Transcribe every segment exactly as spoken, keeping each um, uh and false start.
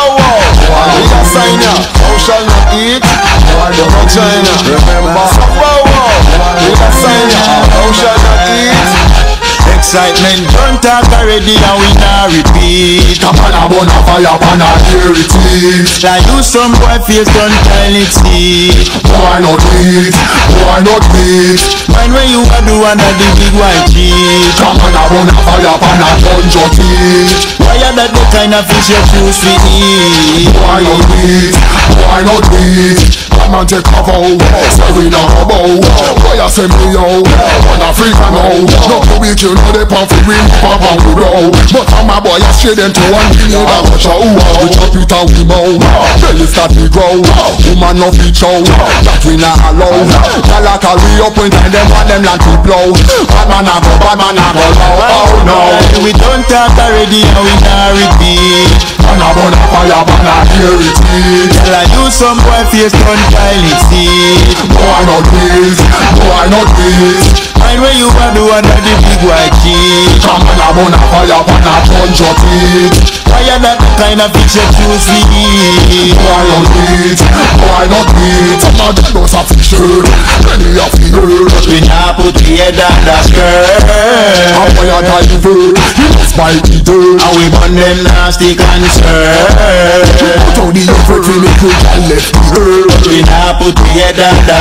wow. We got sign ya. Thou shall not eat. Vagina. Remember. So wow wow. We got sign ya. Thou shall not eat. Excitement don't talk already and we not repeat. Come on, I'm on a fire, pan a hear it. Like you some boy face don't tell it see. Why not eat? Why not eat? Mind when you are the one of the big white cheese. Come on, I'm on a fire, pan a punch your teeth. Why are that the kind of fish you choose to eat? Why not eat? Why not eat? Man take a vow, say we not a bow. Why you say me yo? One Africa now. Not the week you know they pump for we pop and we roll. But I'm a boy I straight them to one thing you that watch out. We chop it and we mow. Belly start to grow. Woman no fit show. That we not allow. Y'all carry up when time them want them land to blow. Bad man a go, bad man a go low. Oh no. We don't talk already and we not repeat. Man a burn a fire, man a hear it. Tell I you some boy face don't tell it see. Why not this? Why not this? Mind when you are the one of the big white cheese. Come on, I'm on a fire, man a punch your teeth. Why are that the kind of fish you choose to eat? Why not eat? Why not eat? Some of them knows a fish herd. Many of the herd. We not put the head on the skirt. And why you die the bird? You must bite the dirt. And we burn them nasty concern. Put out the effort we make you can left the herd. We not put the head on the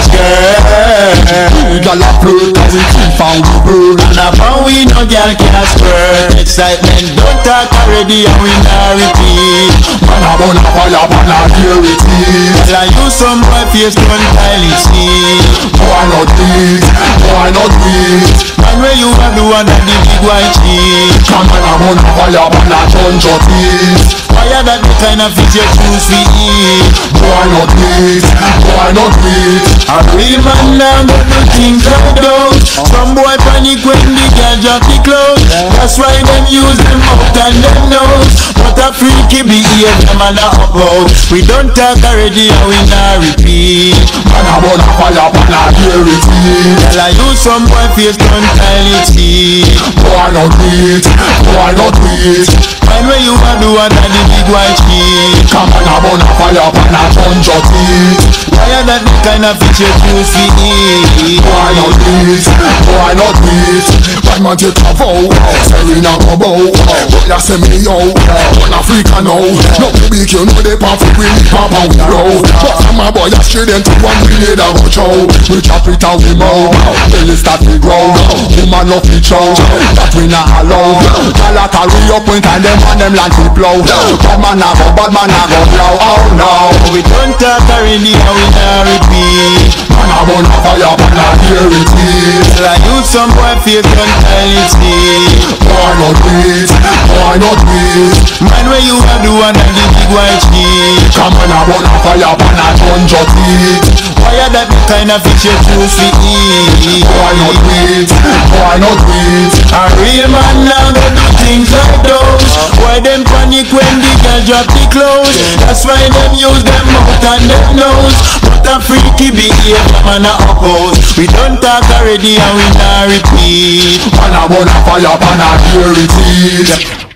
skirt. We got a flirt cause we keep found the bird. And upon we no girl can squirt. Excitement don't talk already and we not repeat. Man a burn a fire, man a hear it. Tell you some boy face don't tell it see. Why not eat? Why not eat? Man when you are the one of the big white cheese. Come on, I'm on a fire, man a punch your teeth. Why are that the kind of fish you choose to eat? Why not eat? Why not eat? A real man now go do things like those. Some boy panic when the girl drop the clothes. That's why them use them mouth and them nose. But a freaky behavior man a oppose. We don't talk already and we not repeat. Man a burn a fire, man a hear it. Tell I you some boy face don't tell it see. Why not eat? Why not eat? Mind when you are the one of the big white cheese. Come on, I'm on a fire, man a punch your teeth. Why are that the kind of fish you choose to eat? Why not eat? Why not eat? Bad man take a vow, say we not go bow. But you say me yo, one Africa now. No big you know they pump for we pop and we roll. But some a boy a straight them to one we need a go show. We chop it and we mow. Belly start to grow. Woman no fit show. That we not allow. Y'all carry up when time them want them land to blow. Bad man a go, bad man a go blow. Oh no. We don't talk already and we not repeat. Man a burn a fire, man a hear it. Like you some boy face don't tell it see. Why not eat? Why not eat? Man when you are the one of the big white cheese. Come on, I burn a fire, man a punch your teeth. Why are that the kind of fish you choose to eat? Why not eat? Why not eat? A real man now go do things like those. Why them panic when the girl drop the clothes? That's why them use them mouth and them nose. But a freaky behavior man a oppose. We don't talk already and we not repeat. Man a burn a fire, man a hear it.